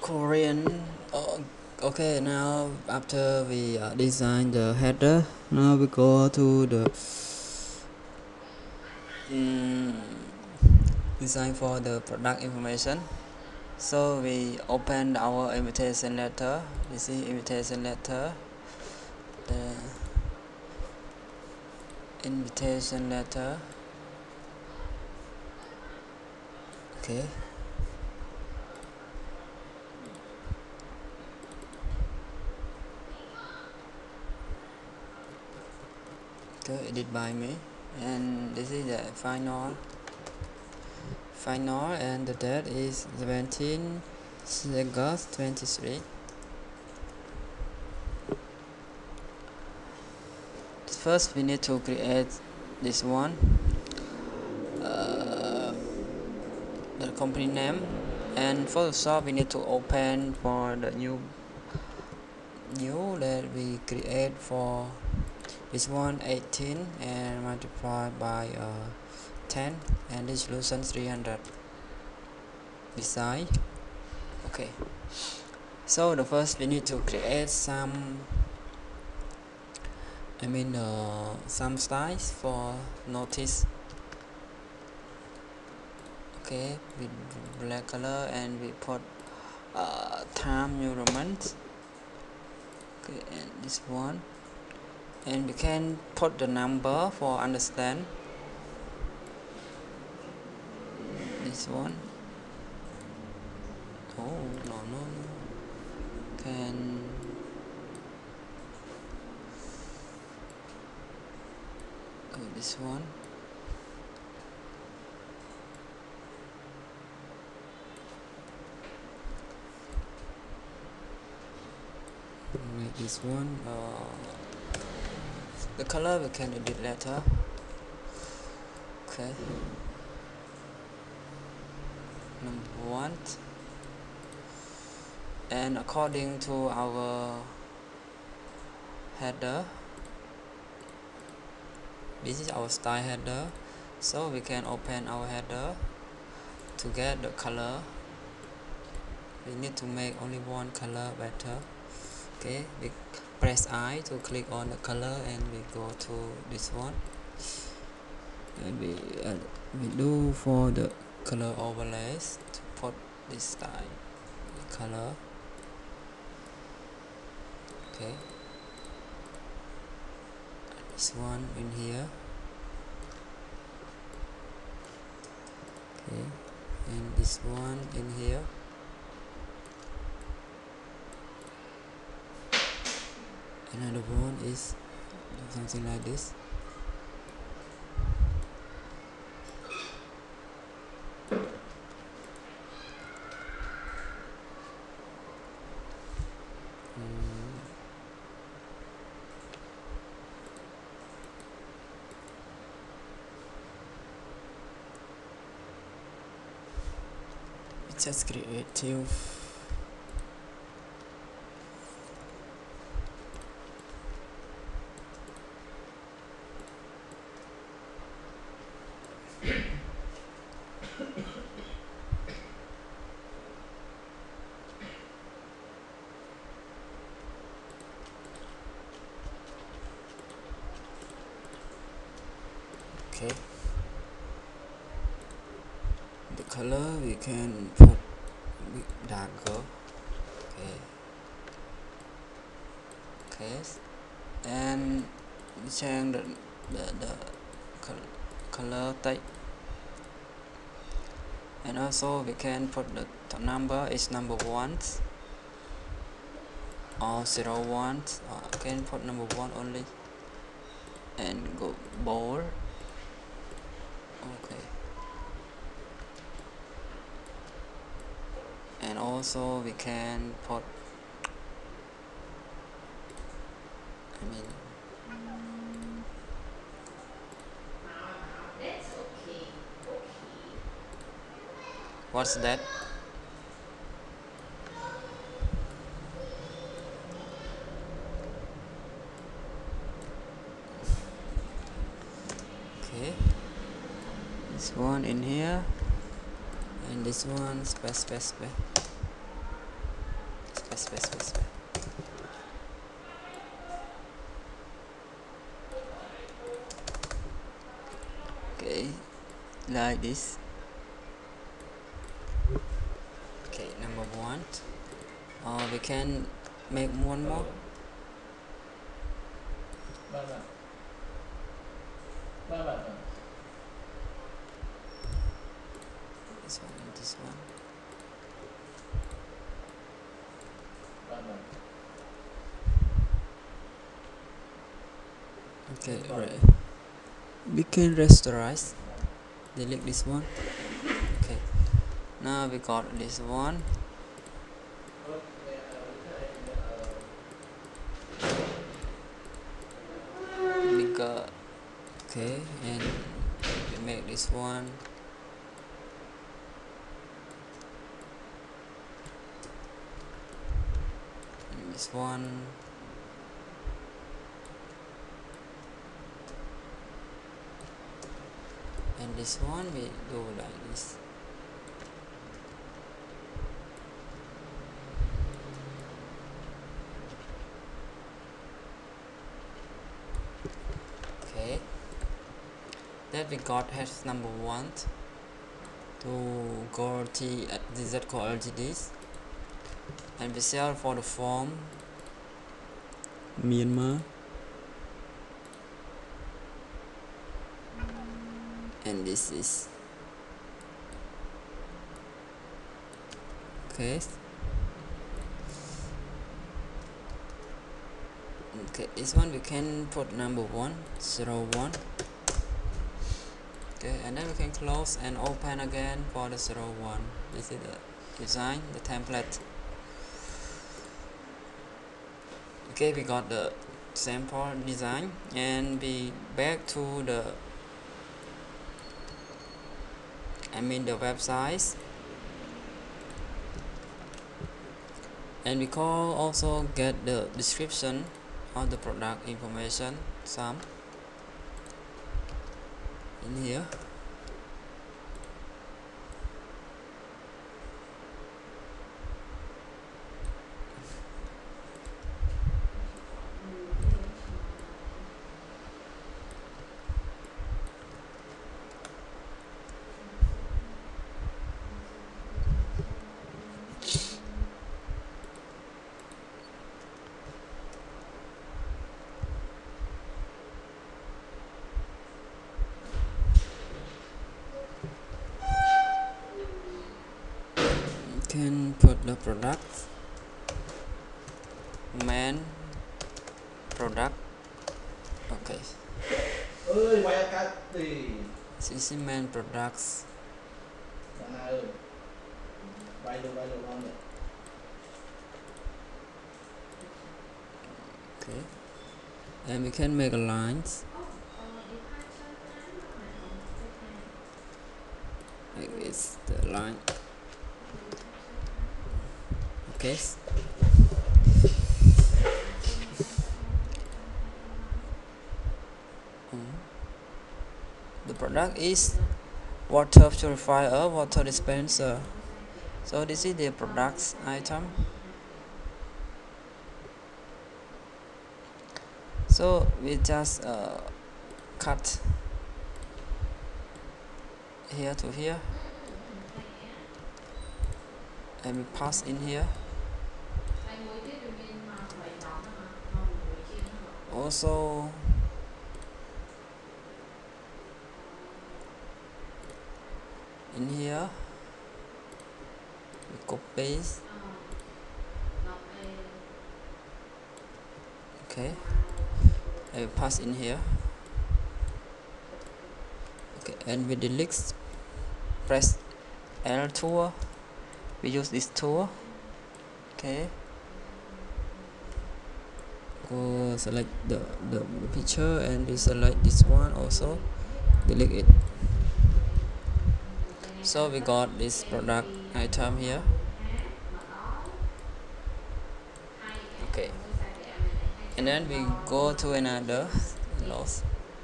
Korean. Okay, now after we design the header, now we go to the design for the product information. So we open our invitation letter. You see invitation letter, the invitation letter. Okay. Okay, edit by me, and this is the final, and the date is 17 August 23. First, we need to create this one, the company name, and Photoshop we need to open for the new that we create for this one 18 and multiply by 10 and resolution 300. Design. Okay, so the first we need to create some some styles for notice. Okay, with black color, and we put time measurement. Okay, and this one, and we can put the number for understand. This one. Oh, no. Can this one. Make this one. The color we can edit later. Okay. Number 1, and according to our header, this is our style header, so we can open our header to get the color. We need to make only one color better. Okay, we press I to click on the color, and we go to this one, and we do for the color overlays to put this style color. Okay, this one in here. Okay, and this one in here. Another one is something like this. It's just creative. Okay, the color we can put a bit darker. Okay, and change the color type, and also we can put the number is number 1 or 01, or I can put number 1 only, and go bold. Okay, and also we can put what's that? Okay, this one in here, and this one space. space. Okay, like this. Okay, number 1. We can make one more. This one and this one. Okay, right. We can rasterize. Delete this one. Okay. Now we got this one. We got okay, and we make this one. And this one. And this one we do like this. Okay, that we got hash number 1 to go to z called LGDs, and we sell for the form Myanmar, and this is okay. Okay, this one we can put number 1 0 1. Okay, and then we can close and open again for the 0 1. This is the design, the template. Okay, we got the sample design, and we back to the the website, and we call also get the description of the product information some in here. You can put the product, main product. Okay, this is the main products. Okay, and we can make lines like it's the line. Okay, the product is water purifier, water dispenser. So this is the products item. So we just cut here to here, and we pass in here. Also in here we copy. Okay, and we pass in here. Okay, and with the delete, press L tool. We use this tool. Okay, go select the picture, and we select this one also, delete it. So we got this product item here. Okay, and then we go to another close,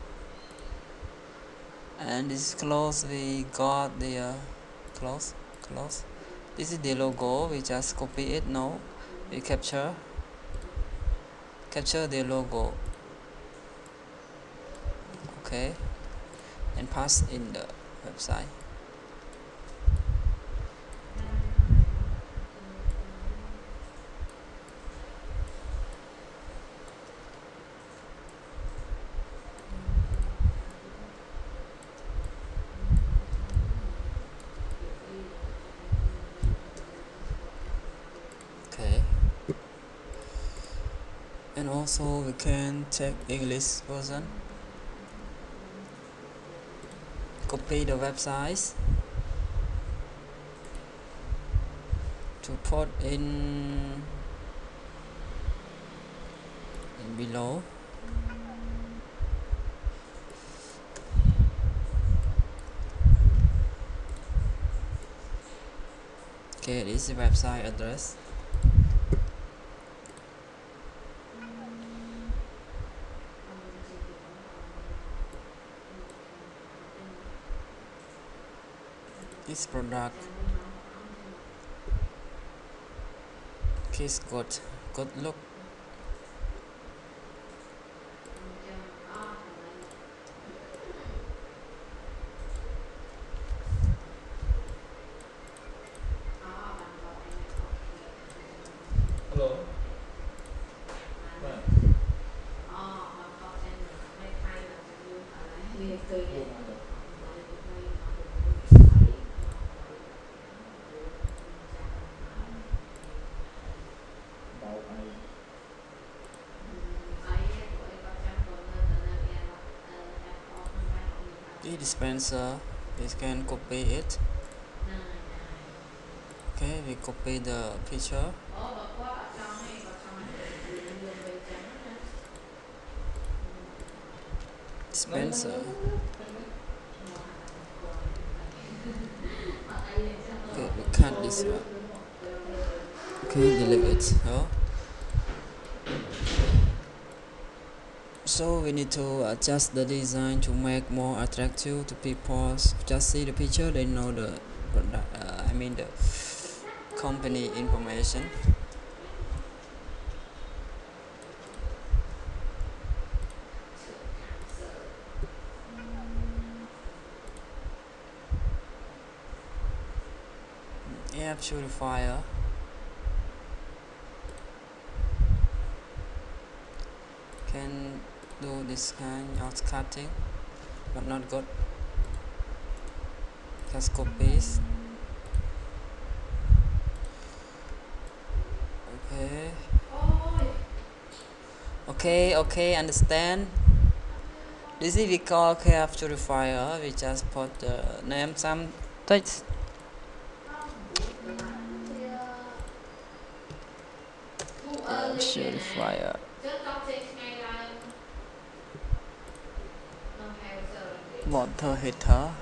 and this close we got the close. This is the logo. We just copy it now we capture the logo, okay, and pass in the website. Okay, and also we can take English version, copy the websites to put in below. Okay, this is the website address. This product is good look. Hello. The dispenser, we can copy it. Okay, we copy the picture. Dispenser. Okay, we cut this one. Okay, delete it. So we need to adjust the design to make more attractive to people. Just see the picture, they know the product. The company information. App purifier. Can do this kind of cutting, but not good. Just copies. Okay, understand. This is we call KF purifier. We just put the name, some text. Purifier. Water heater.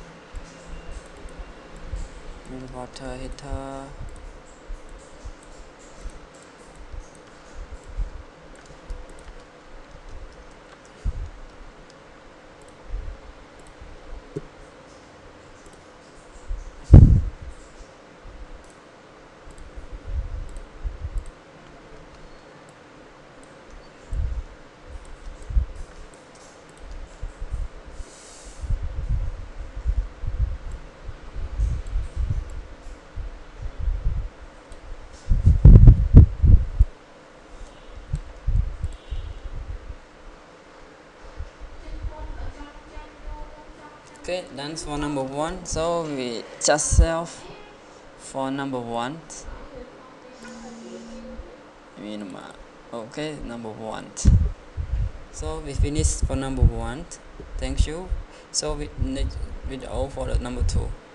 And water heater. Okay, that's for number one. So we just save for number one. Okay, number one. So we finished for number one. Thank you. So we need all for the number two.